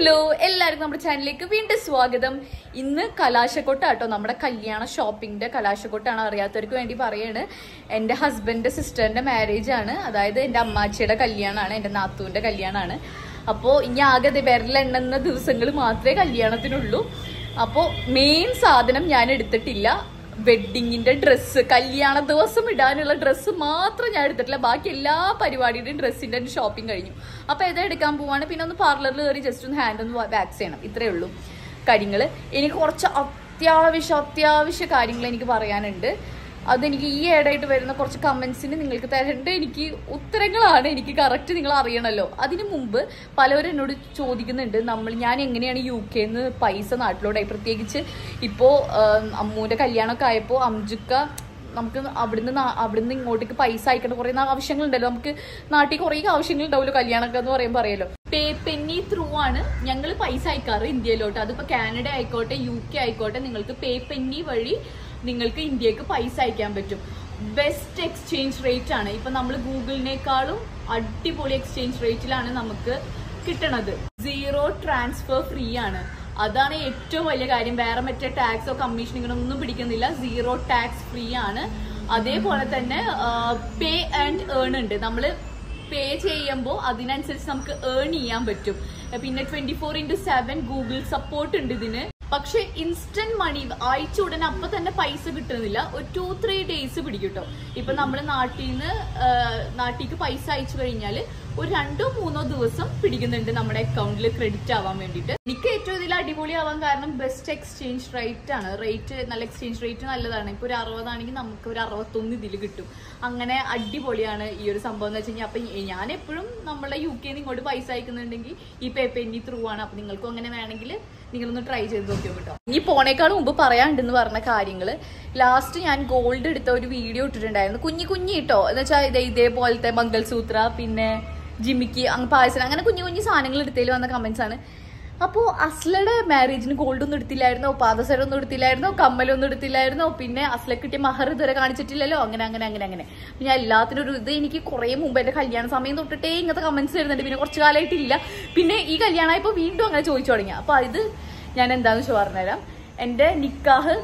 Hello എല്ലാവർക്കും നമ്മുടെ ചാനലിലേക്ക് വീണ്ടും സ്വാഗതം. ഇന്ന് കലാശക്കൊട്ടാട്ടോ, നമ്മുടെ കല്യാണ ഷോപ്പിംഗിന്റെ കലാശക്കൊട്ടാണ്. അറിയാത്തവർക്ക് വേണ്ടി പറയാണ്, എൻ്റെ ഹസ്ബൻഡിന്റെ സിസ്റ്ററിന്റെ മാരേജ് ആണ്. അതായത് എൻ്റെ അമ്മാച്ചിയുടെ കല്യാണമാണ്, എൻ്റെ നാത്തൂന്റെ കല്യാണമാണ്. അപ്പോൾ ഇനി ആകെ വിരലെണ്ണുന്ന ദിവസങ്ങൾ മാത്രമേ കല്യാണത്തിനുള്ളൂ. അപ്പോൾ മെയിൻ സാധനം ഞാൻ എടുത്തിട്ടില്ല. വെഡിങ്ങിന്റെ ഡ്രസ്സ്, കല്യാണ ദിവസം ഇടാനുള്ള ഡ്രസ്സ് മാത്രം ഞാൻ എടുത്തിട്ടില്ല. ബാക്കി എല്ലാ പരിപാടിയുടെയും ഡ്രസ്സിന്റെ ഷോപ്പിംഗ് കഴിഞ്ഞു. അപ്പൊ ഏതാ എടുക്കാൻ പോവാണ്. പിന്നെ ഒന്ന് പാർലറിൽ കയറി ജസ്റ്റ് ഒന്ന് ഹാൻഡ് ഒന്ന് വാക്സ് ചെയ്യണം. ഇത്രയേ ഉള്ളൂ കാര്യങ്ങൾ. എനിക്ക് കുറച്ച് അത്യാവശ്യ കാര്യങ്ങൾ എനിക്ക് പറയാനുണ്ട്. അതെനിക്ക് ഈ ഇടയായിട്ട് വരുന്ന കുറച്ച് കമന്റ്സിന് നിങ്ങൾക്ക് തരേണ്ട എനിക്ക് ഉത്തരങ്ങളാണ്. എനിക്ക് കറക്റ്റ് നിങ്ങൾ അറിയണമല്ലോ. അതിനു മുമ്പ് പലവരും എന്നോട് ചോദിക്കുന്നുണ്ട്, ഞാൻ എങ്ങനെയാണ് UK-ന്ന് പൈസ നാട്ടിലോട്ടായി. പ്രത്യേകിച്ച് ഇപ്പോൾ അമ്മൂൻ്റെ കല്യാണമൊക്കെ ആയപ്പോൾ അംജുക്ക നമുക്ക് അവിടുന്ന് ഇങ്ങോട്ടേക്ക് പൈസ അയക്കേണ്ട കുറേ ആവശ്യങ്ങളുണ്ടല്ലോ. നമുക്ക് നാട്ടിൽ കുറേ ആവശ്യങ്ങളുണ്ടാവുമല്ലോ കല്യാണമൊക്കെ എന്ന് പറയുമ്പോൾ അറിയാലോ. പേ പെന്നി ത്രൂ ആണ് ഞങ്ങൾ പൈസ അയക്കാറ് ഇന്ത്യയിലോട്ട്. അതിപ്പോൾ കാനഡ ആയിക്കോട്ടെ UK ആയിക്കോട്ടെ, നിങ്ങൾക്ക് പേ പെന്നി വഴി നിങ്ങൾക്ക് ഇന്ത്യക്ക് പൈസ അയക്കാൻ പറ്റും. ബെസ്റ്റ് എക്സ്ചേഞ്ച് റേറ്റ് ആണ്. ഇപ്പൊ നമ്മൾ ഗൂഗിളിനേക്കാളും അടിപൊളി എക്സ്ചേഞ്ച് റേറ്റിലാണ് നമുക്ക് കിട്ടണത്. 0 ട്രാൻസ്ഫർ ഫ്രീ ആണ്. അതാണ് ഏറ്റവും വലിയ കാര്യം. വേറെ മറ്റേ ടാക്സോ കമ്മീഷൻ ഇങ്ങനൊന്നും പിടിക്കുന്നില്ല. 0 ടാക്സ് ഫ്രീ ആണ്. അതേപോലെ തന്നെ പേ ആൻഡ് ഏൺ ഉണ്ട്. നമ്മൾ പേ ചെയ്യുമ്പോൾ അതിനനുസരിച്ച് നമുക്ക് ഏൺ ചെയ്യാൻ പറ്റും. പിന്നെ 24/7 ഗൂഗിൾ സപ്പോർട്ട് ഉണ്ട് ഇതിന്. പക്ഷെ ഇൻസ്റ്റന്റ് മണി അയച്ച ഉടനെ അപ്പൊ തന്നെ പൈസ കിട്ടുന്നില്ല. ഒരു 2-3 ഡേയ്സ് പിടിക്കും കേട്ടോ. ഇപ്പൊ നമ്മൾ നാട്ടിലേക്ക് പൈസ അയച്ചു കഴിഞ്ഞാൽ ഒരു 2-3 ദിവസം പിടിക്കുന്നുണ്ട് നമ്മുടെ അക്കൗണ്ടിൽ ക്രെഡിറ്റ് ആവാൻ വേണ്ടിയിട്ട്. എനിക്ക് ഏറ്റവും ഇതിൽ അടിപൊളിയാവാൻ കാരണം ബെസ്റ്റ് എക്സ്ചേഞ്ച് റേറ്റ് ആണ്. നല്ല എക്സ്ചേഞ്ച് റേറ്റ് നല്ലതാണ്. ഇപ്പൊ ഒരു 60 ആണെങ്കിൽ നമുക്ക് ഒരു 61 ഇതിൽ കിട്ടും. അങ്ങനെ അടിപൊളിയാണ് ഈ ഒരു സംഭവം എന്ന് വെച്ച് കഴിഞ്ഞാൽ. അപ്പൊ ഞാൻ എപ്പോഴും നമ്മളെ UK-ന്ന് ഇങ്ങോട്ട് പൈസ അയക്കുന്നുണ്ടെങ്കിൽ ഈ പേ പെന്നി ത്രൂ ആണ്. അപ്പൊ നിങ്ങൾക്കും അങ്ങനെ വേണമെങ്കിൽ നിങ്ങളൊന്ന് ട്രൈ ചെയ്ത് നോക്കിയോ കേട്ടോ. ഇനി പോണേക്കാൾ മുമ്പ് പറയാണ്ടെന്ന് പറഞ്ഞ കാര്യങ്ങള്, ലാസ്റ്റ് ഞാൻ ഗോൾഡ് എടുത്ത ഒരു വീഡിയോ ഇട്ടിട്ടുണ്ടായിരുന്നു. കുഞ്ഞി കേട്ടോ, എന്ന് വെച്ചാൽ ഇതേപോലത്തെ മംഗൾസൂത്ര, പിന്നെ ജിമിക്ക്, പായസം, അങ്ങനെ കുഞ്ഞു സാധനങ്ങൾ എടുത്തതിൽ വന്ന കമന്റ്സ് ആണ്. അപ്പോൾ അസ്ലയുടെ മാരേജിന് ഗോൾഡ് ഒന്നും എടുത്തില്ലായിരുന്നോ, പാദസരം ഒന്നും എടുത്തില്ലായിരുന്നോ, കമ്മലൊന്നും എടുത്തില്ലായിരുന്നോ, പിന്നെ അസ്ല കിട്ടിയ മഹർ ഇതുവരെ കാണിച്ചിട്ടില്ലല്ലോ, അങ്ങനെ. ഞാൻ എല്ലാത്തിനും ഒരു ഇത് എനിക്ക് കുറെ മുമ്പ് എന്റെ കല്യാണ സമയം തൊട്ടിട്ടേ ഇങ്ങനത്തെ കമന്റ്സ് വരുന്നുണ്ട്. പിന്നെ കുറച്ച് കാലമായിട്ടില്ല. പിന്നെ ഈ കല്യാണമായപ്പോൾ വീണ്ടും അങ്ങനെ ചോദിച്ചു തുടങ്ങി. അപ്പൊ ഇത് ഞാൻ എന്താന്ന് വെച്ചാൽ പറഞ്ഞുതരാം. എന്റെ നിക്കാഹ്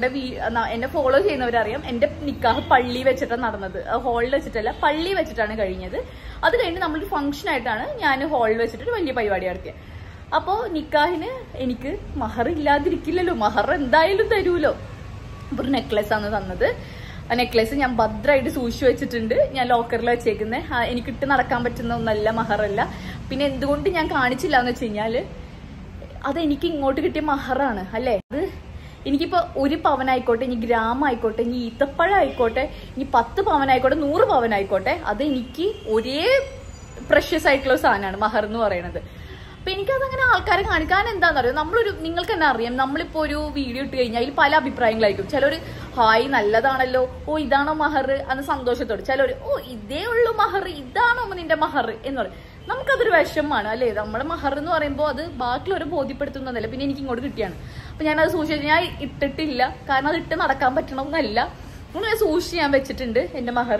എന്നെ ഫോളോ ചെയ്യുന്നവരറിയാം. എന്റെ നിക്കാഹ് പള്ളി വെച്ചിട്ടാണ് നടന്നത്. ഹാളിൽ വെച്ചിട്ടല്ല, പള്ളി വെച്ചിട്ടാണ് കഴിഞ്ഞത്. അത് കഴിഞ്ഞ് നമ്മളൊരു ഫംഗ്ഷൻ ആയിട്ടാണ് ഞാൻ ഹാളിൽ വെച്ചിട്ട് വലിയ പരിപാടി നടത്തിയത്. അപ്പോ നിക്കാഹിന് എനിക്ക് മഹർ ഇല്ലാതിരിക്കില്ലല്ലോ, മഹർ എന്തായാലും തരൂലോ. അപ്പൊ ഒരു നെക്ലസ് ആണ് തന്നത്. ആ നെക്ലസ് ഞാൻ ഭദ്രമായിട്ട് സൂക്ഷിച്ചു വെച്ചിട്ടുണ്ട്. ഞാൻ ലോക്കറിൽ വെച്ചേക്കുന്നത്. എനിക്കിട്ട് നടക്കാൻ പറ്റുന്ന ഒന്നല്ല, മഹറല്ല. പിന്നെ എന്തുകൊണ്ട് ഞാൻ കാണിച്ചില്ല എന്ന് വെച്ച് കഴിഞ്ഞാല്, അതെനിക്ക് ഇങ്ങോട്ട് കിട്ടിയ മഹറാണ് അല്ലേ. അത് എനിക്കിപ്പോ 1 പവനായിക്കോട്ടെ, ഇനി ഗ്രാം ആയിക്കോട്ടെ, ഇനി ഈത്തപ്പഴം ആയിക്കോട്ടെ, ഇനി 10 പവനായിക്കോട്ടെ, 100 പവനായിക്കോട്ടെ, അത് എനിക്ക് ഒരേ പ്രഷ്യസ് ആയിട്ടുള്ള സാധനമാണ് മഹർ എന്ന് പറയുന്നത്. അപ്പൊ എനിക്കതങ്ങനെ ആൾക്കാരെ കാണിക്കാൻ എന്താണെന്ന് അറിയാം. നിങ്ങൾക്ക് തന്നെ അറിയാം, നമ്മളിപ്പോ ഒരു വീഡിയോ ഇട്ട് കഴിഞ്ഞാൽ അതിൽ പല അഭിപ്രായങ്ങളായിരിക്കും. ചിലര് ഹായ് നല്ലതാണല്ലോ, ഓ ഇതാണോ മഹർ അന്ന് സന്തോഷത്തോടെ. ചിലര് ഓ ഇതേ ഉള്ളൂ മഹർ, ഇതാണോ നിന്റെ മഹർ എന്ന് പറയും. നമുക്കതൊരു വിഷമമാണ് അല്ലേ. നമ്മുടെ മഹർ എന്ന് പറയുമ്പോൾ അത് ബാക്കിയുള്ളവരെ ബോധ്യപ്പെടുത്തുന്നതല്ല. പിന്നെ എനിക്ക് ഇങ്ങോട്ട് കിട്ടിയാണ്. അപ്പൊ ഞാനത് സൂക്ഷിച്ച് ഞാൻ ഇട്ടിട്ടില്ല. കാരണം അത് ഇട്ട് നടക്കാൻ പറ്റണമെന്നല്ല. ഞാൻ സൂക്ഷിച്ച് ഞാൻ വെച്ചിട്ടുണ്ട് എന്റെ മഹർ.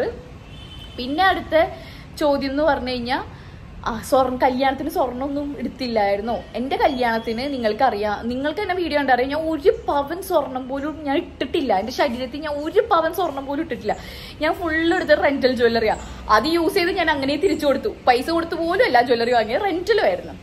പിന്നെ അടുത്ത ചോദ്യം എന്ന് പറഞ്ഞു കഴിഞ്ഞാൽ, കല്യാണത്തിന് സ്വർണ്ണമൊന്നും എടുത്തില്ലായിരുന്നോ? എന്റെ കല്യാണത്തിന് നിങ്ങൾക്ക് തന്നെ വീഡിയോ കണ്ടറിയാം, ഞാൻ 1 പവൻ സ്വർണം പോലും ഞാൻ ഇട്ടിട്ടില്ല. എന്റെ ശരീരത്തിൽ ഞാൻ 1 പവൻ സ്വർണം പോലും ഇട്ടിട്ടില്ല. ഞാൻ ഫുള്ള് എടുത്ത് റെന്റൽ ജ്വല്ലറിയാ. അത് യൂസ് ചെയ്ത് ഞാൻ അങ്ങനെ തിരിച്ചു കൊടുത്തു. പൈസ കൊടുത്തു പോലും അല്ല ജ്വല്ലറി വാങ്ങിയത്, റെന്റലും ആയിരുന്നു.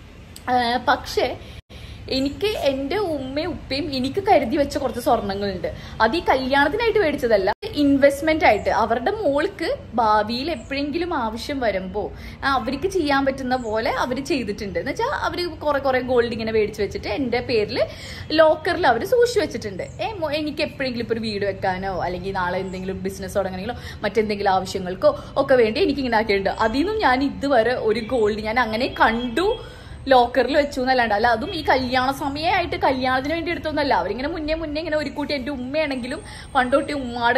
പക്ഷേ എനിക്ക് എന്റെ ഉമ്മയും ഉപ്പയും എനിക്ക് കരുതി വെച്ച കുറച്ച് സ്വർണ്ണങ്ങളുണ്ട്. അത് ഈ കല്യാണത്തിനായിട്ട് മേടിച്ചതല്ല, ഇൻവെസ്റ്റ്മെന്റ് ആയിട്ട്. അവരുടെ മോൾക്ക് ഭാവിയിൽ എപ്പോഴെങ്കിലും ആവശ്യം വരുമ്പോ അവർക്ക് ചെയ്യാൻ പറ്റുന്ന പോലെ അവര് ചെയ്തിട്ടുണ്ട്. എന്ന് വെച്ചാൽ അവര് കുറെ ഗോൾഡ് ഇങ്ങനെ മേടിച്ചു വെച്ചിട്ട് എന്റെ പേരിൽ ലോക്കറിൽ അവര് സൂക്ഷിച്ചു വെച്ചിട്ടുണ്ട്. എനിക്ക് എപ്പോഴെങ്കിലും ഇപ്പൊ ഒരു വീട് വെക്കാനോ അല്ലെങ്കിൽ നാളെ എന്തെങ്കിലും ബിസിനസ് തുടങ്ങണമെങ്കിലോ മറ്റെന്തെങ്കിലും ആവശ്യങ്ങൾക്കോ ഒക്കെ വേണ്ടി എനിക്ക് ഇങ്ങനെ ആക്കിയിട്ടുണ്ട്. അതിൽ നിന്നും ഞാൻ ഇതുവരെ ഒരു ഗോൾഡ് ഞാൻ അങ്ങനെ കണ്ടു ലോക്കറിൽ വെച്ചു എന്നല്ലാണ്ട്. അല്ല അതും ഈ കല്യാണ സമയമായിട്ട് കല്യാണത്തിന് വേണ്ടി എടുത്തൊന്നല്ല. അവരിങ്ങനെ മുന്നേ ഇങ്ങനെ ഒരു കൂട്ടി എന്റെ ഉമ്മയാണെങ്കിലും പണ്ടോട്ടി ഉമ്മാടെ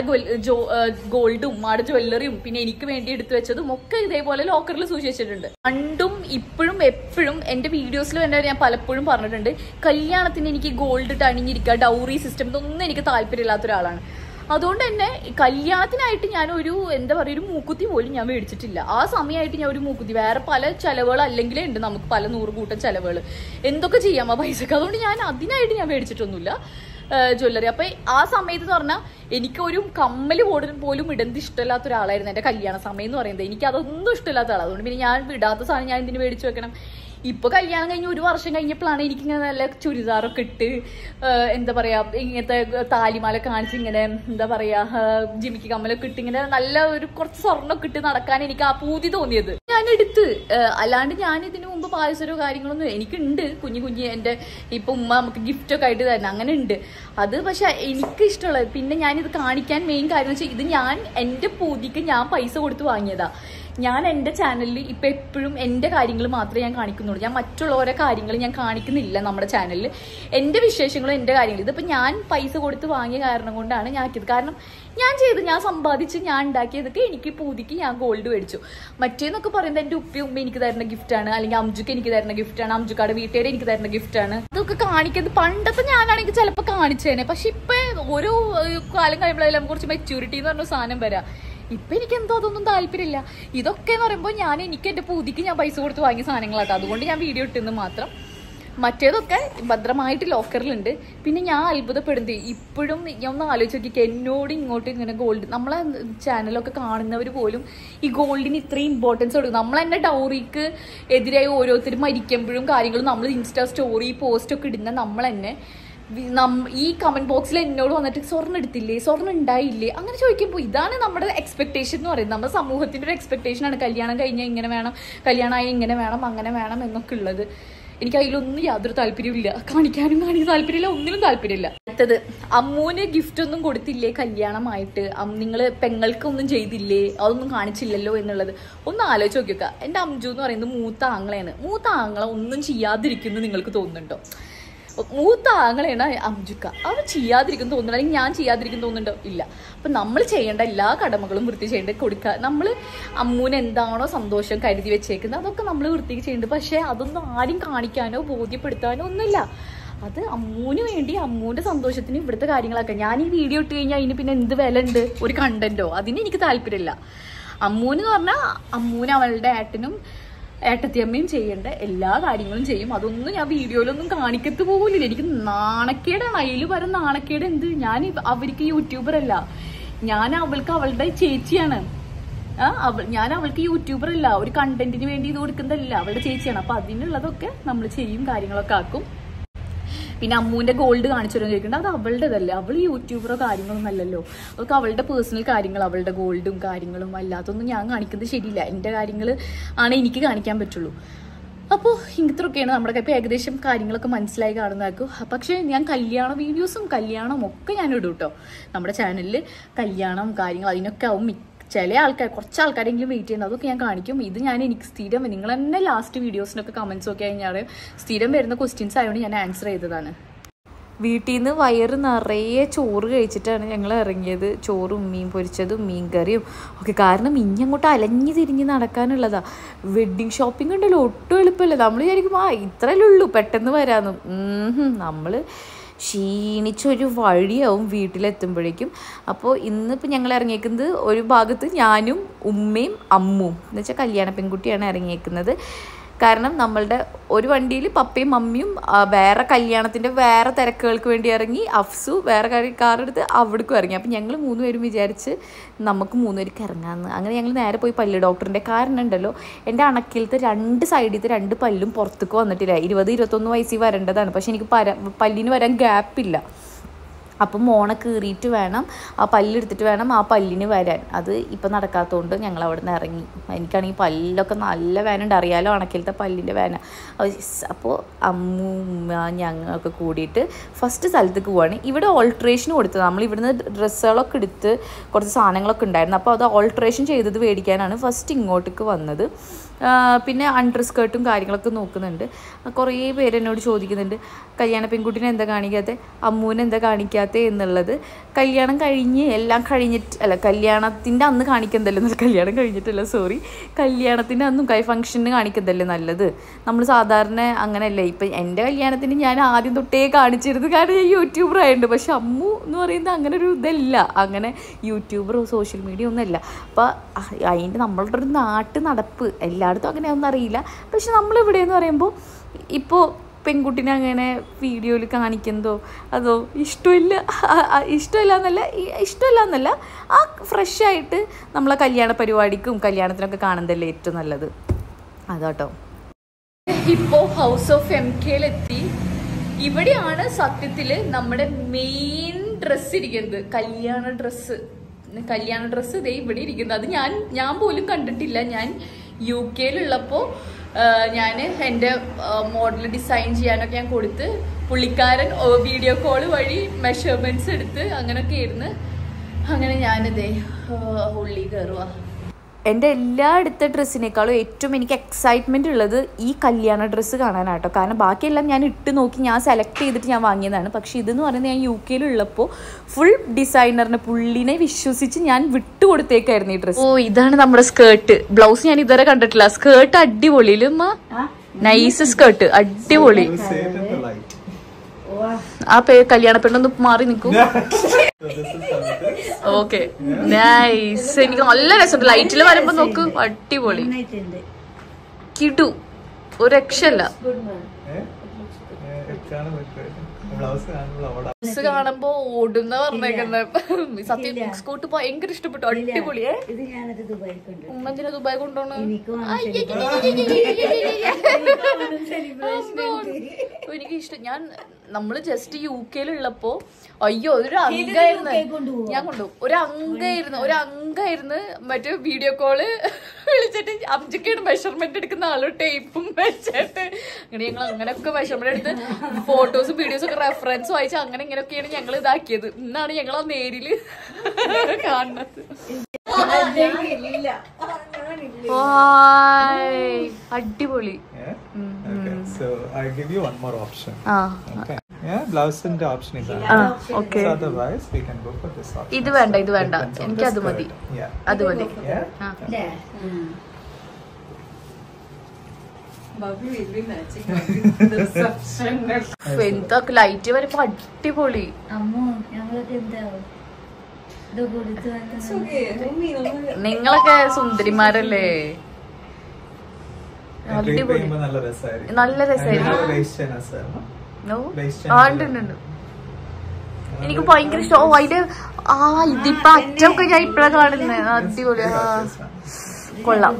ഗോൾഡും ഉമ്മാടെ ജ്വല്ലറിയും പിന്നെ എനിക്ക് വേണ്ടി എടുത്തു വെച്ചതും ഒക്കെ ഇതേപോലെ ലോക്കറിൽ സൂക്ഷിച്ചിട്ടുണ്ട്. പണ്ടും ഇപ്പോഴും എപ്പോഴും എന്റെ വീഡിയോസിൽ തന്നെ ഞാൻ പലപ്പോഴും പറഞ്ഞിട്ടുണ്ട്, കല്യാണത്തിന് എനിക്ക് ഗോൾഡ് ഇട്ട് അണിഞ്ഞിരിക്കുക, ഡൗറി സിസ്റ്റം ഇതൊന്നും എനിക്ക് താല്പര്യമില്ലാത്ത ഒരാളാണ്. അതുകൊണ്ട് തന്നെ കല്യാണത്തിനായിട്ട് ഞാൻ എന്താ പറയുക, ഒരു മൂക്കുത്തി പോലും ഞാൻ മേടിച്ചിട്ടില്ല. ആ സമയമായിട്ട് ഞാൻ ഒരു മൂക്കുത്തി, വേറെ പല ചിലവുകൾ അല്ലെങ്കിലേ ഉണ്ട് നമുക്ക്, പല 100 കൂട്ടം ചിലവുകൾ, എന്തൊക്കെ ചെയ്യാം ആ പൈസക്ക്. അതുകൊണ്ട് ഞാൻ അതിനായിട്ട് ഞാൻ മേടിച്ചിട്ടൊന്നുമില്ല ജ്വല്ലറി. അപ്പൊ ആ സമയത്ത് എന്ന് പറഞ്ഞാൽ എനിക്കൊരു കമ്മല് പോലും ഇടുന്നത് ഇഷ്ടമില്ലാത്ത ഒരാളായിരുന്നു എൻ്റെ കല്യാണ സമയം എന്ന് പറയുന്നത്. എനിക്ക് അതൊന്നും ഇഷ്ടമില്ലാത്ത ആളാണ്. അതുകൊണ്ട് പിന്നെ ഞാൻ വിടാത്ത സാധനം ഞാൻ എന്തിനു മേടിച്ചു വെക്കണം. ഇപ്പൊ കല്യാണം കഴിഞ്ഞ് 1 വർഷം കഴിഞ്ഞപ്പോഴാണ് എനിക്കിങ്ങനെ നല്ല ചുരിദാറൊക്കെ ഇട്ട് എന്താ പറയാ, ഇങ്ങനത്തെ താലിമാല കാണിച്ച് ഇങ്ങനെ എന്താ പറയാ, ജിമിക്ക് കമ്മലൊക്കെ ഇട്ട് ഇങ്ങനെ നല്ല ഒരു കുറച്ച് സ്വർണ്ണമൊക്കെ ഇട്ട് നടക്കാൻ എനിക്ക് ആ പൂതി തോന്നിയത്. ഞാൻ എടുത്ത്, അല്ലാണ്ട് ഞാൻ ഇതിനു മുമ്പ് പായസരോ കാര്യങ്ങളൊന്നും എനിക്കുണ്ട്, കുഞ്ഞു എൻ്റെ ഇപ്പൊ ഉമ്മ നമുക്ക് ഗിഫ്റ്റൊക്കെ ആയിട്ട് തരണം, അങ്ങനെ ഉണ്ട് അത്. പക്ഷെ എനിക്ക് ഇഷ്ടമുള്ളത്, പിന്നെ ഞാനിത് കാണിക്കാൻ മെയിൻ കാര്യം വെച്ചാൽ ഇത് ഞാൻ എൻ്റെ പൂതിക്ക് ഞാൻ പൈസ കൊടുത്ത് വാങ്ങിയതാ. ഞാൻ എൻ്റെ ചാനലിൽ ഇപ്പം എപ്പോഴും എൻ്റെ കാര്യങ്ങൾ മാത്രമേ ഞാൻ കാണിക്കുന്നുള്ളൂ. ഞാൻ മറ്റുള്ളവരുടെ കാര്യങ്ങൾ ഞാൻ കാണിക്കുന്നില്ല നമ്മുടെ ചാനലിൽ. എൻ്റെ വിശേഷങ്ങളും എൻ്റെ കാര്യങ്ങളും ഇതിപ്പോൾ ഞാൻ പൈസ കൊടുത്ത് വാങ്ങിയ കാരണം കൊണ്ടാണ് ഞാൻ ആക്കിയത്. കാരണം ഞാൻ സമ്പാദിച്ച് ഞാൻ ഉണ്ടാക്കിയതൊക്കെ എനിക്ക് പൂതിക്ക് ഞാൻ ഗോൾഡ് മേടിച്ചു. മറ്റേന്നൊക്കെ പറയുന്നത് എൻ്റെ ഉപ്പയും ഉമ്മ എനിക്ക് തരുന്ന ഗിഫ്റ്റാണ്, അല്ലെങ്കിൽ അംജുക്ക് എനിക്ക് തരുന്ന ഗിഫ്റ്റാണ്, അംജുക്കാരുടെ വീട്ടുകാരെ എനിക്ക് തരുന്ന ഗിഫ്റ്റാണ്. അതൊക്കെ കാണിക്കുന്നത് പണ്ടത്തെ ഞാനാണെങ്കിൽ ചിലപ്പോൾ കാണിച്ചേനെ. പക്ഷെ ഇപ്പം ഓരോ കാലം കഴിയുമ്പോഴെല്ലാം കുറച്ച് മെച്യൂരിറ്റി എന്ന് പറഞ്ഞ സാധനം വരാം. ഇപ്പൊ എനിക്ക് എന്തോ അതൊന്നും താല്പര്യമില്ല. ഇതൊക്കെ എന്ന് പറയുമ്പോൾ എനിക്ക് എന്റെ പൂതിക്ക് ഞാൻ പൈസ കൊടുത്ത് വാങ്ങിയ സാധനങ്ങളാട്ടോ. അതുകൊണ്ട് ഞാൻ വീഡിയോ ഇട്ടെന്ന് മാത്രം. മറ്റേതൊക്കെ ഭദ്രമായിട്ട് ലോക്കറിലുണ്ട്. പിന്നെ ഞാൻ അത്ഭുതപ്പെടുന്നത്, ഇപ്പോഴും ഞാൻ ഒന്ന് ആലോചിച്ച് നോക്കി, എന്നോട് ഇങ്ങോട്ട് ഇങ്ങനെ ഗോൾഡ്, നമ്മളെ ചാനലൊക്കെ കാണുന്നവർ പോലും ഈ ഗോൾഡിന് ഇത്രയും ഇമ്പോർട്ടൻസ് കൊടുക്കും. നമ്മൾ തന്നെ ഡൗറിക്ക് എതിരായി ഓരോരുത്തരും മരിക്കുമ്പോഴും കാര്യങ്ങളും നമ്മൾ ഇൻസ്റ്റാ സ്റ്റോറി പോസ്റ്റൊക്കെ ഇടുന്ന നമ്മൾ തന്നെ ഈ കമന്റ് ബോക്സിൽ എന്നോട് വന്നിട്ട് സ്വർണ്ണം എടുത്തില്ലേ, സ്വർണ്ണം ഉണ്ടായില്ലേ, അങ്ങനെ ചോദിക്കുമ്പോൾ ഇതാണ് നമ്മുടെ എക്സ്പെക്ടേഷൻ എന്ന് പറയുന്നത്. നമ്മുടെ സമൂഹത്തിന്റെ ഒരു എക്സ്പെക്ടേഷനാണ് കല്യാണം കഴിഞ്ഞാൽ ഇങ്ങനെ വേണം, കല്യാണമായി ഇങ്ങനെ വേണം, അങ്ങനെ വേണം എന്നൊക്കെ ഉള്ളത്. എനിക്ക് അതിലൊന്നും യാതൊരു താല്പര്യമില്ല, കാണിക്കാനും താല്പര്യമില്ല, ഒന്നിനും താല്പര്യമില്ല. അടുത്തത്, അമ്മൂന് ഗിഫ്റ്റ് ഒന്നും കൊടുത്തില്ലേ കല്യാണമായിട്ട്, നിങ്ങൾ പെങ്ങൾക്കൊന്നും ചെയ്തില്ലേ, അതൊന്നും കാണിച്ചില്ലല്ലോ എന്നുള്ളത് ഒന്ന് ആലോചിച്ച് നോക്കിയൊക്കെ. എൻ്റെ അംജു എന്ന് പറയുന്നത് മൂത്ത ആങ്ങളെയാണ്. മൂത്ത ആങ്ങളെ ഒന്നും ചെയ്യാതിരിക്കുന്നു നിങ്ങൾക്ക് തോന്നുന്നുണ്ടോ? മൂത്ത ആങ്ങളെയാണ് അംജുക്ക. അവൻ ചെയ്യാതിരിക്കും തോന്നുന്നു, അല്ലെങ്കിൽ ഞാൻ ചെയ്യാതിരിക്കും തോന്നുന്നുണ്ടോ? ഇല്ല. അപ്പം നമ്മൾ ചെയ്യേണ്ട എല്ലാ കടമകളും വൃത്തി ചെയ്യേണ്ടത് കൊടുക്കുക. നമ്മൾ അമ്മൂന് എന്താണോ സന്തോഷം കരുതി വെച്ചേക്കുന്നത് അതൊക്കെ നമ്മൾ വൃത്തിക്ക് ചെയ്യുന്നുണ്ട്. പക്ഷേ അതൊന്നും ആരും കാണിക്കാനോ ബോധ്യപ്പെടുത്താനോ ഒന്നുമില്ല. അത് അമ്മൂന് വേണ്ടി, അമ്മൂന്റെ സന്തോഷത്തിന് ഇവിടുത്തെ കാര്യങ്ങളൊക്കെ. ഞാൻ ഈ വീഡിയോ ഇട്ട് കഴിഞ്ഞാൽ അതിന് പിന്നെ എന്ത് വില ഉണ്ട്, ഒരു കണ്ടന്റോ? അതിന് എനിക്ക് താല്പര്യമില്ല. അമ്മൂന് എന്ന് പറഞ്ഞാൽ അമ്മൂന് അവളുടെ ഏട്ടത്തിയമ്മയും ചെയ്യേണ്ട എല്ലാ കാര്യങ്ങളും ചെയ്യും. അതൊന്നും ഞാൻ വീഡിയോയിലൊന്നും കാണിക്കത്ത് പോകില്ല. എനിക്ക് നാണക്കേടാണ്, അതിൽ വരെ നാണക്കേട്. എന്ത്, ഞാൻ അവർക്ക് യൂട്യൂബർ അല്ല, ഞാൻ അവളുടെ ചേച്ചിയാണ്. ഞാൻ അവൾക്ക് യൂട്യൂബർ അല്ല, ഒരു കണ്ടന്റിന് വേണ്ടി ഇത് കൊടുക്കുന്നതല്ല, അവളുടെ ചേച്ചിയാണ്. അപ്പൊ അതിനുള്ളതൊക്കെ നമ്മൾ ചെയ്യും, കാര്യങ്ങളൊക്കെ ആക്കും. പിന്നെ അമ്മൂന്റെ ഗോൾഡ് കാണിച്ചു തരുമെന്ന് ചോദിക്കേണ്ടത്, അത് അവളുടേതല്ലേ, അവൾ യൂട്യൂബറോ കാര്യങ്ങളൊന്നും അല്ലല്ലോ. അവൾക്ക് അവളുടെ പേഴ്സണൽ കാര്യങ്ങൾ, അവളുടെ ഗോൾഡും കാര്യങ്ങളും അല്ലാതൊന്നും ഞാൻ കാണിക്കുന്നത് ശരിയില്ല. എൻ്റെ കാര്യങ്ങൾ ആണ് എനിക്ക് കാണിക്കാൻ പറ്റുള്ളൂ. അപ്പോൾ ഇങ്ങനത്തൊക്കെയാണ് നമ്മുടെ ഇപ്പം ഏകദേശം കാര്യങ്ങളൊക്കെ മനസ്സിലായി കാണുന്നതാക്കും. പക്ഷേ ഞാൻ കല്യാണ വീഡിയോസും കല്യാണവും ഒക്കെ ഞാൻ ഇടും കേട്ടോ നമ്മുടെ ചാനലിൽ. കല്യാണം കാര്യങ്ങൾ അതിനൊക്കെ ആവും ചില ആൾക്കാർ, കുറച്ച് ആൾക്കാരെങ്കിലും വെയിറ്റ് ചെയ്യുന്നത്, അതൊക്കെ ഞാൻ കാണിക്കും. ഇത് എനിക്ക് സ്ഥിരം, നിങ്ങൾ തന്നെ ലാസ്റ്റ് വീഡിയോസിനൊക്കെ കമൻസ് ഒക്കെ കഴിഞ്ഞാൽ സ്ഥിരം വരുന്ന ക്വസ്റ്റ്യൻസ് ആയതുകൊണ്ട് ഞാൻ ആൻസർ ചെയ്തതാണ്. വീട്ടിൽ നിന്ന് വയറ് നിറയെ ചോറ് കഴിച്ചിട്ടാണ് ഞങ്ങൾ ഇറങ്ങിയത്. ചോറും മീൻ പൊരിച്ചതും മീൻ കറിയും ഒക്കെ. കാരണം ഇങ്ങോട്ട് അലഞ്ഞു തിരിഞ്ഞ് നടക്കാനുള്ളതാണ്. വെഡ്ഡിങ് ഷോപ്പിംഗ് ഉണ്ടല്ലോ, ഒട്ടും എളുപ്പമല്ല. നമ്മൾ വിചാരിക്കും ഇത്രയല്ലേ ഉള്ളൂ പെട്ടെന്ന് വരാമെന്ന്. നമ്മൾ ക്ഷീണിച്ചൊരു വഴിയാവും വീട്ടിലെത്തുമ്പോഴേക്കും. അപ്പോൾ ഇന്നിപ്പോൾ ഞങ്ങൾ ഇറങ്ങിയേക്കുന്നത് ഒരു ഭാഗത്ത് ഞാനും ഉമ്മയും അമ്മും എന്ന് വെച്ചാൽ കല്യാണ പെൺകുട്ടിയാണ് ഇറങ്ങിയേക്കുന്നത്. കാരണം നമ്മളുടെ ഒരു വണ്ടിയിൽ പപ്പയും മമ്മിയും വേറെ കല്യാണത്തിൻ്റെ വേറെ തിരക്കുകൾക്ക് വേണ്ടി ഇറങ്ങി, അഫ്സു വേറെ കാറെടുത്ത് അവിടേക്കും ഇറങ്ങി. അപ്പം ഞങ്ങൾ 3 പേരും വിചാരിച്ച് നമുക്ക് 3 പേർക്ക് ഇറങ്ങാമെന്ന്. അങ്ങനെ ഞങ്ങൾ നേരെ പോയി പല്ല് ഡോക്ടറിൻ്റെ. കാരണം ഉണ്ടല്ലോ, എൻ്റെ അണക്കിലത്തെ 2 സൈഡിലത്തെ 2 പല്ലും പുറത്തേക്ക് വന്നിട്ടില്ല. 20-21 വയസ്സിൽ വരേണ്ടതാണ്. പക്ഷെ എനിക്ക് പല്ലിന് വരാൻ ഗ്യാപ്പില്ല. അപ്പം മോണ കീറിയിട്ട് വേണം, ആ പല്ലെടുത്തിട്ട് വേണം ആ പല്ലിന് വരാൻ. അത് ഇപ്പം നടക്കാത്തതുകൊണ്ട് ഞങ്ങൾ അവിടെ നിന്ന് ഇറങ്ങി. എനിക്കാണെങ്കിൽ പല്ലൊക്കെ നല്ല വേനുണ്ട്, അറിയാലോ അണക്കിലത്തെ പല്ലിൻ്റെ വേന. അപ്പോൾ ഞങ്ങളൊക്കെ കൂടിയിട്ട് ഫസ്റ്റ് സ്ഥലത്തേക്ക് പോവാണ്. ഇവിടെ ഓൾട്രേഷൻ കൊടുത്തത്, നമ്മൾ ഇവിടുന്ന് ഡ്രസ്സുകളൊക്കെ എടുത്ത് കുറച്ച് സാധനങ്ങളൊക്കെ ഉണ്ടായിരുന്നു. അപ്പോൾ അത് ഓൾട്രേഷൻ ചെയ്തത് മേടിക്കാനാണ് ഫസ്റ്റ് ഇങ്ങോട്ടേക്ക് വന്നത്. പിന്നെ അണ്ടർ സ്കേർട്ടും കാര്യങ്ങളൊക്കെ നോക്കുന്നുണ്ട്. കുറേ പേര് എന്നോട് ചോദിക്കുന്നുണ്ട് കല്യാണ പെൺകുട്ടീനെ എന്താ കാണിക്കാത്തത്, അമ്മൂനെ എന്താ കാണിക്കാത്തത് എന്നുള്ളത്. കല്യാണം കഴിഞ്ഞ് എല്ലാം കഴിഞ്ഞിട്ട് അല്ല, കല്യാണത്തിൻ്റെ അന്ന് കാണിക്കുന്നതല്ലേ, കല്യാണം കഴിഞ്ഞിട്ടല്ല സോറി, കല്യാണത്തിൻ്റെ അന്നും ഫംഗ്ഷന് കാണിക്കുന്നതല്ലേ നല്ലത്. നമ്മൾ സാധാരണ അങ്ങനെയല്ലേ. ഇപ്പം എൻ്റെ കല്യാണത്തിന് ഞാൻ ആദ്യം തൊട്ടേ കാണിച്ചിരുന്നു, കാരണം ഞാൻ യൂട്യൂബർ ആയിട്ടുണ്ട്. പക്ഷെ അമ്മു എന്ന് പറയുന്നത് അങ്ങനെ ഒരു ഇതല്ല, അങ്ങനെ യൂട്യൂബറോ സോഷ്യൽ മീഡിയ ഒന്നുമല്ല. അപ്പോൾ അതിൻ്റെ നമ്മളുടെ ഒരു നാട്ടു നടപ്പ് എല്ലായിടത്തും അങ്ങനെയൊന്നും അറിയില്ല. പക്ഷെ നമ്മളിവിടെ എന്ന് പറയുമ്പോൾ ഇപ്പോൾ പെൺകുട്ടീനെ അങ്ങനെ വീഡിയോയിൽ കാണിക്കുന്നതോ അതോ ഇഷ്ടമില്ല എന്നല്ല, ആ ഫ്രഷായിട്ട് നമ്മളെ കല്യാണ പരിപാടിക്കും കല്യാണത്തിനൊക്കെ കാണുന്നതല്ലേ ഏറ്റവും നല്ലത്. അതാട്ടോ. ഇപ്പോൾ ഹൗസ് ഓഫ് MKയിലെത്തി. ഇവിടെയാണ് സത്യത്തിൽ നമ്മുടെ മെയിൻ ഡ്രസ്സ് ഇരിക്കുന്നത്, കല്യാണ ഡ്രസ്സ് ഇതേ ഇവിടെ ഇരിക്കുന്നത്. അത് ഞാൻ പോലും കണ്ടിട്ടില്ല. ഞാൻ UK-ലുള്ളപ്പോൾ ഞാൻ എൻ്റെ മോഡൽ ഡിസൈൻ ചെയ്യാനൊക്കെ ഞാൻ കൊടുത്ത് പുള്ളിക്കാരൻ വീഡിയോ കോൾ വഴി മെഷർമെൻറ്റ്സ് എടുത്ത് അങ്ങനെയൊക്കെ ആയിരുന്നു. അങ്ങനെ ഞാനിതേ ഉള്ളി കയറുക. എൻ്റെ എല്ലാ അടുത്ത ഡ്രസ്സിനേക്കാളും ഏറ്റവും എനിക്ക് എക്സൈറ്റ്മെൻറ്റ് ഉള്ളത് ഈ കല്യാണ ഡ്രസ്സ് കാണാനാട്ടോ. കാരണം ബാക്കിയെല്ലാം ഞാൻ ഇട്ട് നോക്കി ഞാൻ സെലക്ട് ചെയ്തിട്ട് ഞാൻ വാങ്ങിയതാണ്. പക്ഷേ ഇതെന്ന് പറയുന്നത് ഞാൻ UK-ലുള്ളപ്പോൾ ഫുൾ ഡിസൈനറിനെ പുള്ളിനെ വിശ്വസിച്ച് ഞാൻ വിട്ടുകൊടുത്തേക്കായിരുന്നു ഈ ഡ്രസ്സ്. ഓ, ഇതാണ് നമ്മുടെ സ്കേർട്ട്. ബ്ലൗസ് ഞാൻ ഇതുവരെ കണ്ടിട്ടില്ല. സ്കേർട്ട് അടിപൊളിയിലും നൈസ് സ്കേർട്ട് അടിപൊളി. ആ കല്യാണ പെണ്ണൊന്ന് മാറി നിൽക്കൂ. Okay, nice. എനിക്ക് നല്ല രസമുണ്ട് ലൈറ്റിൽ വരുമ്പോ നോക്ക്, അടിപൊളി കിടു, ഒരു രക്ഷല്ല. ബ്ലൗസ് കാണുമ്പോ ഓടുന്ന പറഞ്ഞേക്കുന്നത് സത്യം. സ്കൂട്ട് ഭയങ്കര ഇഷ്ടപ്പെട്ടു, അടിപൊളിയേ. ഉമ്മന്തിനെ ദുബായ് കൊണ്ടുപോണ എനിക്ക് ഇഷ്ടം. നമ്മള് ജസ്റ്റ് UK-ലുള്ളപ്പോ അയ്യോ ഒരു അംഗായിരുന്നു, ഞാൻ കൊണ്ടുപോകും. ഒരു അംഗായിരുന്നു മറ്റേ വീഡിയോ കോള് വിളിച്ചിട്ട് അഞ്ചൊക്കെയാണ് മെഷർമെന്റ് എടുക്കുന്ന ആള്, ടേപ്പും വെച്ചിട്ട് അങ്ങനെ ഞങ്ങൾ അങ്ങനെയൊക്കെ മെഷർമെന്റ് എടുത്ത് ഫോട്ടോസും വീഡിയോസും ഒക്കെ റെഫറൻസ് വായിച്ച് അങ്ങനെ ഇങ്ങനെയൊക്കെയാണ് ഞങ്ങൾ ഇതാക്കിയത്. ഇന്നാണ് ഞങ്ങൾ ആ നേരില് കാണുന്നത്. അടിപൊളി. So I give you one more option. Okay. Yeah, blouse and the option is on. Okay. So otherwise we can go for this option. ഇത് വേണ്ട എനിക്ക് അത് മതി. അത് മതി. എന്തൊക്കെ ലൈറ്റ് വരുമ്പോ അടിപൊളി. നിങ്ങളൊക്കെ സുന്ദരിമാരല്ലേ, അടിപൊളി, നല്ല രസമായിരുന്നു. എനിക്ക് ഭയങ്കര ഇഷ്ടം. അതില് ഇതിപ്പോ അറ്റമൊക്കെ ഞാൻ ഇപ്പഴാ കാണുന്നത്, അടിപൊളി, കൊള്ളാം.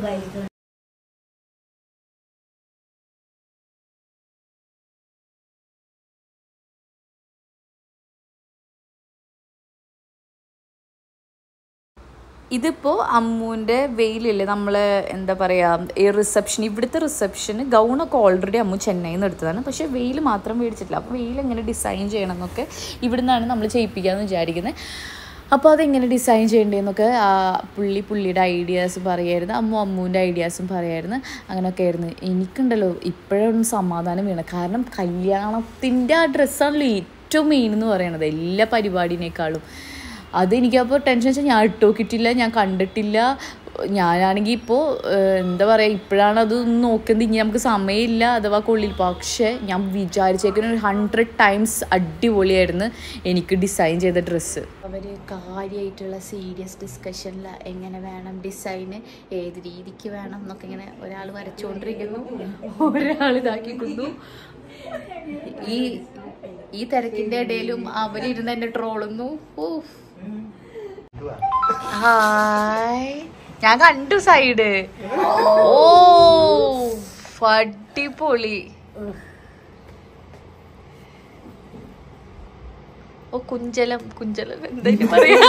ഇതിപ്പോൾ അമ്മുവിൻ്റെ വെയിലില്ലേ, നമ്മൾ എന്താ പറയുക, ഈ റിസപ്ഷൻ, ഇവിടുത്തെ റിസപ്ഷന് ഗൗണൊക്കെ ഓൾറെഡി അമ്മു ചെന്നൈയിൽ നിന്ന് എടുത്തതാണ്. പക്ഷേ വെയിൽ മാത്രം മേടിച്ചിട്ടില്ല. അപ്പോൾ വെയിൽ എങ്ങനെ ഡിസൈൻ ചെയ്യണം എന്നൊക്കെ ഇവിടുന്നാണ് നമ്മൾ ചെയ്യിപ്പിക്കാമെന്ന് വിചാരിക്കുന്നത്. അപ്പോൾ അതെങ്ങനെ ഡിസൈൻ ചെയ്യേണ്ടതെന്നൊക്കെ പുള്ളിയുടെ ഐഡിയാസ് പറയായിരുന്നു, അമ്മുവിൻ്റെ ഐഡിയാസും പറയായിരുന്നു. അങ്ങനെയൊക്കെ ആയിരുന്നു. എനിക്കുണ്ടല്ലോ ഇപ്പോഴൊന്നും സമാധാനം വേണം. കാരണം കല്യാണത്തിൻ്റെ ആ ഡ്രസ്സാണല്ലോ ഏറ്റവും മെയിൻ എന്ന് പറയണത് എല്ലാ പരിപാടിനേക്കാളും. അതെനിക്കപ്പോൾ ടെൻഷൻ വെച്ചാൽ ഞാൻ ഇട്ടുനോക്കിയിട്ടില്ല, ഞാൻ കണ്ടിട്ടില്ല. ഞാനാണെങ്കിൽ ഇപ്പോൾ എന്താ പറയുക, ഇപ്പോഴാണ് അത് നോക്കുന്നത്. ഇനി നമുക്ക് സമയമില്ല അഥവാ കൊള്ളിൽ. പക്ഷേ ഞാൻ വിചാരിച്ചേക്കുന്ന 100 ടൈംസ് അടിപൊളിയായിരുന്നു എനിക്ക് ഡിസൈൻ ചെയ്ത ഡ്രസ്സ്. അവർ കാര്യമായിട്ടുള്ള സീരിയസ് ഡിസ്കഷനിൽ എങ്ങനെ വേണം ഡിസൈന്, ഏത് രീതിക്ക് വേണം എന്നൊക്കെ ഇങ്ങനെ ഒരാൾ വരച്ചുകൊണ്ടിരിക്കുന്നു, ഒരാൾ ഇതാക്കിക്കുന്നു. ഈ തിരക്കിൻ്റെ ഇടയിലും അവരിരുന്ന് എന്നെ ട്രോളുന്നു. ഹായ്, ഞാൻ കണ്ടു സൈഡ്. ഓ അടിപൊളി. ഓ കുഞ്ചലം എന്താ പറയാ,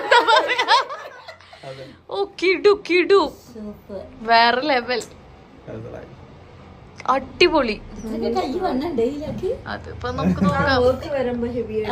ഓ കിടു വേറെ ലെവൽ, അടിപൊളി. അതിപ്പോ നമുക്ക് നോക്കാം.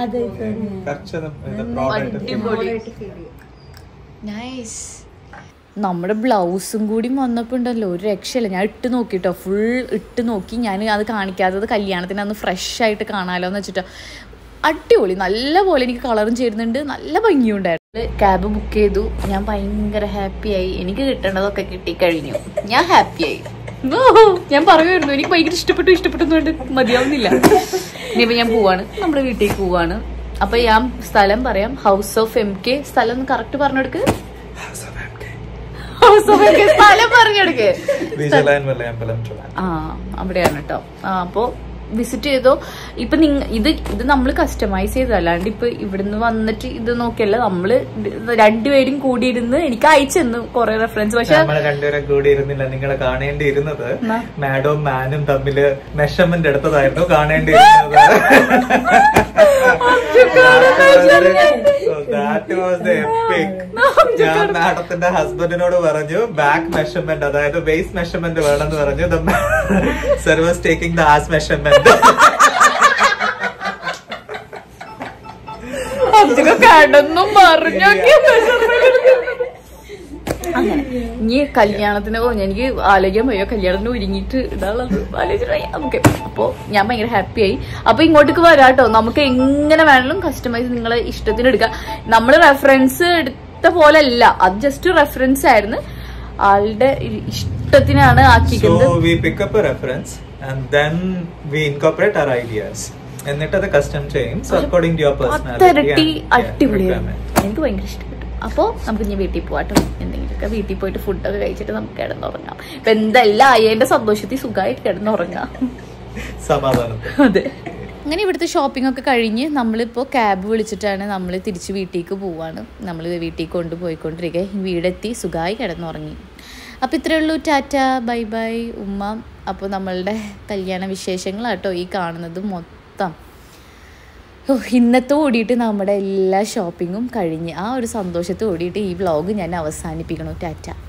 അടിപൊളി, നൈസ്. നമ്മുടെ ബ്ലൗസും കൂടി വന്നപ്പോൾ ഉണ്ടല്ലോ ഒരു രക്ഷയില്ല. ഞാൻ ഇട്ട് നോക്കിട്ടോ, ഫുൾ ഇട്ട് നോക്കി. ഞാൻ അത് കാണിക്കാത്തത് കല്യാണത്തിന് അന്ന് ഫ്രഷ് ആയിട്ട് കാണാമല്ലോ എന്ന് വെച്ചിട്ടോ. അടിപൊളി, നല്ല പോലെ എനിക്ക് കളറും ചേരുന്നുണ്ട്, നല്ല ഭംഗിയുണ്ടായിരുന്നു. ക്യാബ് ബുക്ക് ചെയ്തു. ഞാൻ ഭയങ്കര ഹാപ്പിയായി. എനിക്ക് കിട്ടേണ്ടതൊക്കെ കിട്ടിക്കഴിഞ്ഞു. ഞാൻ ഹാപ്പിയായി. ഞാൻ പറയുമായിരുന്നു എനിക്ക് ഭയങ്കര ഇഷ്ടപ്പെട്ടു മതിയാവുന്നില്ല. ഇനിയിപ്പോൾ ഞാൻ പോവാണ്, നമ്മുടെ വീട്ടിലേക്ക് പോവാണ്. അപ്പൊ ഞാൻ സ്ഥലം പറയാം. House of MK. സ്ഥലം കറക്റ്റ് പറഞ്ഞെടുക്ക്. സ്ഥലം പറഞ്ഞെടുക്ക്. അവിടെയാണ് കേട്ടോ. അപ്പൊ വിസിറ്റ് ചെയ്തോ. ഇപ്പൊ ഇത് നമ്മൾ കസ്റ്റമൈസ് ചെയ്തത്, അല്ലാണ്ട് ഇപ്പൊ ഇവിടുന്ന് വന്നിട്ട് ഇത് നോക്കിയല്ല, നമ്മള് രണ്ടുപേരും കൂടിയിരുന്ന് എനിക്ക് അയച്ചെന്നു കുറെ റെഫറൻസ്. പക്ഷെ രണ്ടുപേരും കൂടിയിരുന്നില്ല, നിങ്ങളെ കാണേണ്ടിയിരുന്നത് മാഡവും മാനും തമ്മില് മെഷർമെന്റ് എടുത്തതായിരുന്നു കാണേണ്ടിയിരുന്നത്. ഞാൻ മാഡത്തിന്റെ ഹസ്ബൻഡിനോട് പറഞ്ഞു ബാക്ക് മെഷർമെന്റ്, അതായത് വേസ്റ്റ് മെഷർമെന്റ് വേണമെന്ന് പറഞ്ഞു. Sir was taking the ass measurement. കടന്നും പറഞ്ഞു. അങ്ങനെ ഇനി കല്യാണത്തിന് എനിക്ക് ആലോചിക്കാൻ പോയോ, കല്യാണത്തിന് ഒരുങ്ങിയിട്ട് ഇതാണത് ആലോചിച്ചിട്ട് നമുക്ക്. അപ്പോൾ ഞാൻ ഭയങ്കര ഹാപ്പിയായി. അപ്പൊ ഇങ്ങോട്ടേക്ക് വരാട്ടോ, നമുക്ക് എങ്ങനെ വേണമെങ്കിലും കസ്റ്റമൈസ് നിങ്ങളെ ഇഷ്ടത്തിന് എടുക്കാം. നമ്മള് റെഫറൻസ് എടുത്ത പോലെ അല്ല, അത് ജസ്റ്റ് റെഫറൻസ് ആയിരുന്നു, ആളുടെ ഇഷ്ടത്തിനാണ് ആക്കിക്കുന്നത്. And then we incorporate our ideas. എന്നിട്ട് അത് കസ്റ്റം ചെയ്യും. So according to your personality. അടിപൊളിയാണ്, എനിക്ക് ഭയങ്കര ഇഷ്ടപ്പെട്ടു. അപ്പോൾ നമുക്ക് ഇനി വീട്ടിൽ പോവാട്ടോ. എന്തെങ്കിലുമൊക്കെ വീട്ടിൽ പോയിട്ട് ഫുഡൊക്കെ കഴിച്ചിട്ട് നമുക്ക് കിടന്നുറങ്ങാം. ഇപ്പൊ എന്തെല്ലാം അയ്യന്റെ സന്തോഷത്തിൽ സുഖമായിട്ട് കിടന്നുറങ്ങാം, സമാധാനത്തിൽ. അതെ. അങ്ങനെ ഇവിടുത്തെ ഷോപ്പിംഗ് ഒക്കെ കഴിഞ്ഞ് നമ്മളിപ്പോൾ ക്യാബ് വിളിച്ചിട്ടാണ് നമ്മൾ തിരിച്ച് വീട്ടിലേക്ക് പോവാണ്. നമ്മൾ വീട്ടിൽ കൊണ്ടുപോയിക്കൊണ്ടിരിക്കുക. വീടെത്തി സുഖമായി കിടന്നുറങ്ങി. അപ്പോൾ ഇത്രയേ ഉള്ളൂ. ടാറ്റ, ബൈ ബൈ ഉമ്മ. അപ്പോൾ നമ്മളുടെ കല്യാണ വിശേഷങ്ങളാട്ടോ ഈ കാണുന്നത് മൊത്തം. ഇന്നത്തെ ഓടിയിട്ട് നമ്മുടെ എല്ലാ ഷോപ്പിങ്ങും കഴിഞ്ഞ് ആ ഒരു സന്തോഷത്തോടെ ഓടിയിട്ട് ഈ വ്ളോഗ് ഞാൻ അവസാനിപ്പിക്കണു. ടാറ്റ.